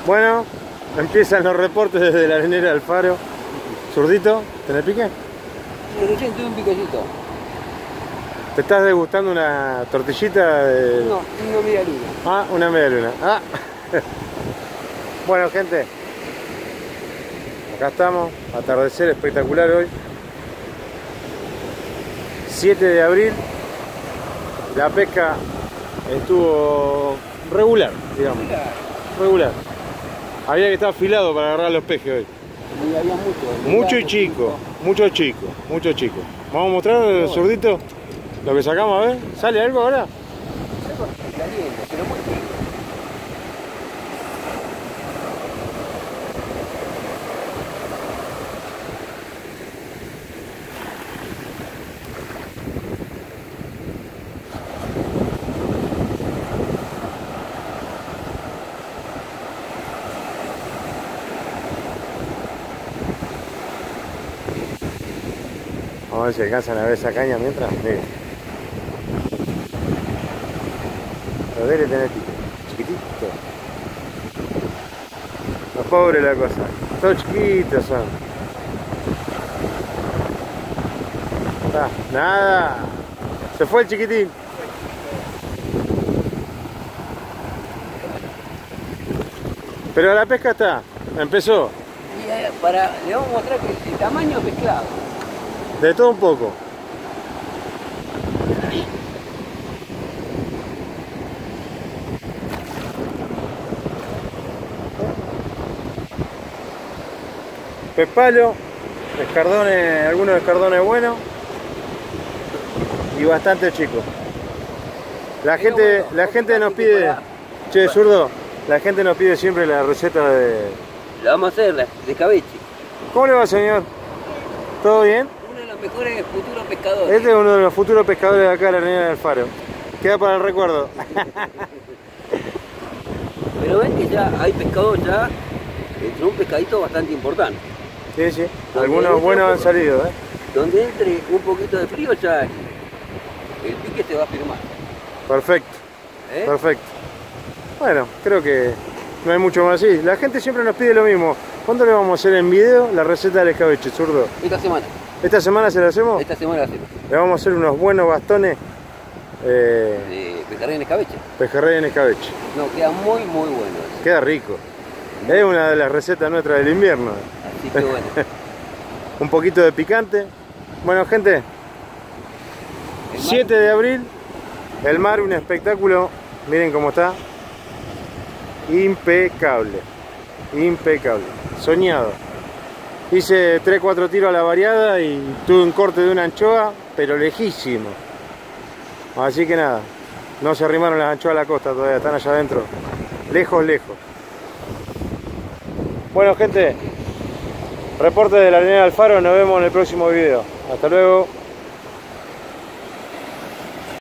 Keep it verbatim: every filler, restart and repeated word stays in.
Bueno, empiezan los reportes desde la arenera del Faro. Zurdito, ¿tenés pique? Recién tuve un piquecito. ¿Te estás degustando una tortillita de...? No, una media luna. Ah, una media luna. Ah. Bueno, gente, acá estamos, atardecer espectacular hoy. siete de abril, la pesca estuvo regular, digamos. Regular. Había que estar afilado para agarrar los pejes hoy. Y había mucho. Mucho y chico, mucho chico, mucho chico. Vamos a mostrar, Zurdito, lo que sacamos, a ver. ¿Sale algo ahora? Caliente, pero muy chico. Vamos a ver si alcanzan a ver esa caña mientras. Miren. Lo debe tener chiquitito. No, pobre la cosa. Todos chiquitos son. Ah, nada. Se fue el chiquitín. Pero la pesca está. Empezó. Y eh, para, le vamos a mostrar que el tamaño mezclado. De todo un poco. Pepalo, escardones, algunos escardones buenos y bastante chicos. La gente, la gente nos pide, che, Zurdo, la gente nos pide siempre la receta de... La vamos a hacer de escabeche. ¿Cómo le va, señor? ¿Todo bien? Uno de los mejores futuros pescadores. Este es uno de los futuros pescadores de acá de la arenera del Faro. Queda para el recuerdo. Pero ven que ya hay pescado ya, entre un pescadito bastante importante. Sí, sí. Algunos buenos han salido, ¿eh? Donde entre un poquito de frío ya el pique se va a firmar. Perfecto. ¿Eh? Perfecto. Bueno, creo que no hay mucho más así. La gente siempre nos pide lo mismo. ¿Cuándo le vamos a hacer en video la receta del escabeche, Zurdo? Esta semana. ¿Esta semana se la hacemos? Esta semana la hacemos. Le vamos a hacer unos buenos bastones eh, De pejerrey en escabeche. pejerrey en escabeche. No, queda muy muy bueno. Queda rico. Es una de las recetas nuestras del invierno. Así que bueno. Un poquito de picante. Bueno, gente, siete de abril, el mar, un espectáculo. Miren cómo está. Impecable. Impecable. Soñado. Hice tres cuatro tiros a la variada y tuve un corte de una anchoa, pero lejísimo. Así que nada, no se arrimaron las anchoas a la costa todavía, están allá adentro. Lejos, lejos. Bueno, gente, reporte de la arenera del Faro, nos vemos en el próximo video. Hasta luego.